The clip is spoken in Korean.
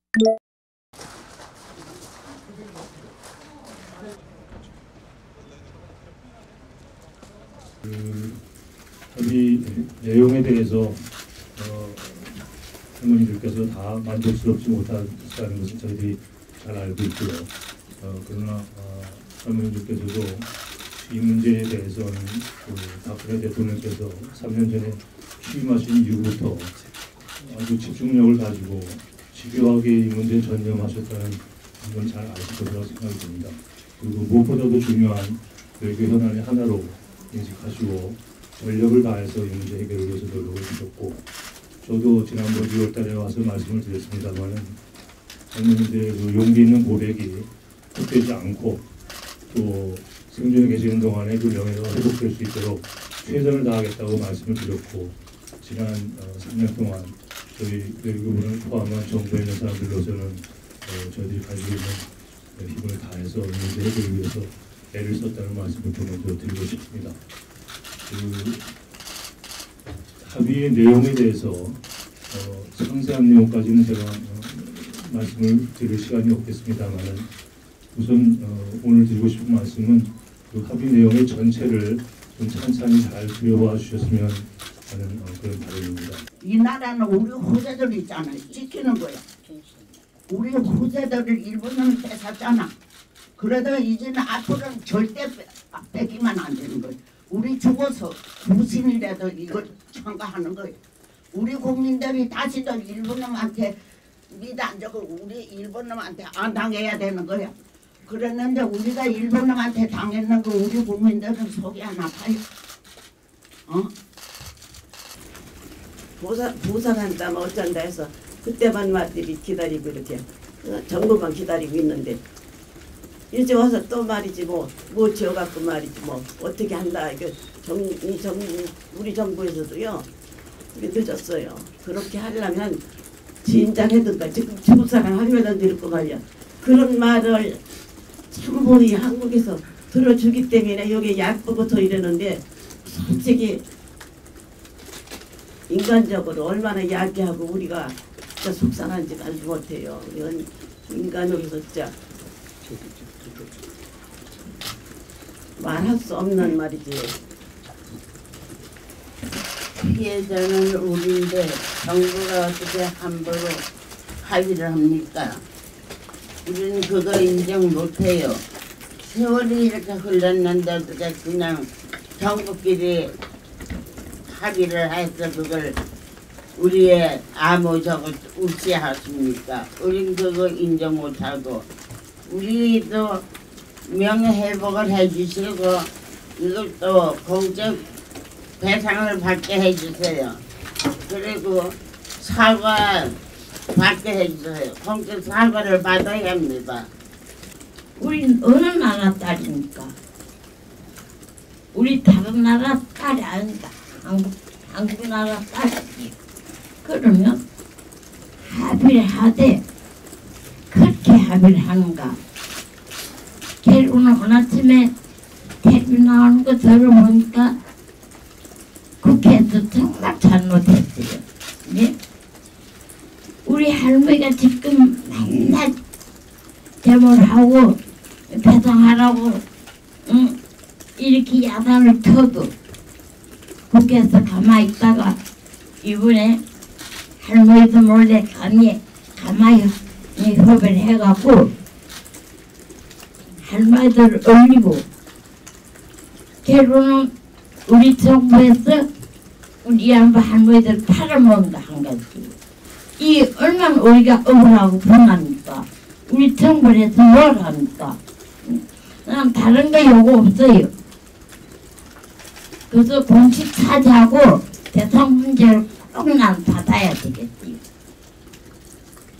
합의 내용에 대해서 할머니들께서 다 만족스럽지 못하는 것을 저희들이 잘 알고 있고요. 그러나 할머니들께서도 이 문제에 대해서는 박근혜 대통령께서 3년 전에 취임하신 이후부터 아주 집중력을 가지고 집요하게 이 문제에 전념하셨다는 건 잘 아실 것이라고 생각이 듭니다. 그리고 무엇보다도 중요한 외교 현안의 하나로 인식하시고 전력을 다해서 이 문제 해결을 위해서 노력을 주셨고, 저도 지난번 6월 달에 와서 말씀을 드렸습니다만은 할머니들의 그 용기 있는 고백이 헛되지 않고 또 생존에 계시는 동안에 그 명예가 회복될 수 있도록 최선을 다하겠다고 말씀을 드렸고, 지난 3년 동안 저희 외교부를 포함한 정부에 있는 사람들로서는 저희들이 가지고 있는 힘을 다해서 문제 해결을 위해서 애를 썼다는 말씀을 좀 먼저 드리고 싶습니다. 그 합의의 내용에 대해서 상세한 내용까지는 제가 말씀을 드릴 시간이 없겠습니다만, 우선 오늘 드리고 싶은 말씀은 그 합의 내용의 전체를 좀 찬찬히 잘 들여봐 주셨으면 하는 그런 바람입니다. 이 나라는 우리 후세들 있잖아. 지키는 거야. 우리 후세들을 일본은 뺏었잖아. 그래도 이제는 앞으로는 절대 뺏기면 안 되는 거야. 우리 죽어서 무신이라도 이걸 참가하는 거예요. 우리 국민들이 다시도 일본놈한테 미안 적고 우리 일본놈한테 안 당해야 되는 거야. 그랬는데 우리가 일본놈한테 당했는 거 우리 국민들은 속이 안 아파요. 보상한다면 어쩐다 해서 그때만 말들이 기다리고 이렇게 정부만 기다리고 있는데, 이제 와서 또 말이지 뭐 지어갖고 말이지 뭐 어떻게 한다. 이게 우리 정부에서도요 이게 늦었어요. 그렇게 하려면 진작해든가 지금 중국 사람 하면은 될 거 말이야. 그런 말을 참고히 한국에서 들어주기 때문에 여기 약보고서 이러는데, 솔직히 인간적으로 얼마나 야기하고 우리가 진짜 속상한지 알지 못해요. 이건 인간으로서 진짜 말할 수 없는 말이지. 피해자는 우리인데 정부가 어떻게 함부로 합의를 합니까? 우리는 그거 인정 못해요. 세월이 이렇게 흘렀는데 어떻게 그냥 정부끼리 합의를 해서 그걸 우리의 아무 저거 우시하십니까? 우린 그거 인정 못하고, 우리도 명예회복을 해주시고 이것도 공적 배상을 받게 해주세요. 그리고 사과 받게 해주세요. 공적 사과를 받아야 합니다. 우린 어느 나라 딸입니까? 우리 다른 나라 딸이 아닙니다. 한국 나라 딸이지. 그러면 합의를 하되 그렇게 합의를 하는가? 오늘 아침에 텔레비 나오는 거 들어보니까 국회에서 정말 잘못했어요. 네? 우리 할머니가 지금 맨날 데모를 하고 배상하라고 이렇게 야단을 쳐도 국회에서 가만히 있다가 이번에 할머니도 몰래 가만히 협의를 해갖고 할머니들을 올리고, 결국은 우리 정부에서 우리 양반 할머니들 팔아먹는다 한 거지. 이 얼마나 우리가 억울하고 분합니까? 우리 정부에서 뭘 합니까? 난 다른 거 요구 없어요. 그래서 공식 차지하고 대상 문제를 꼭 난 받아야 되겠지.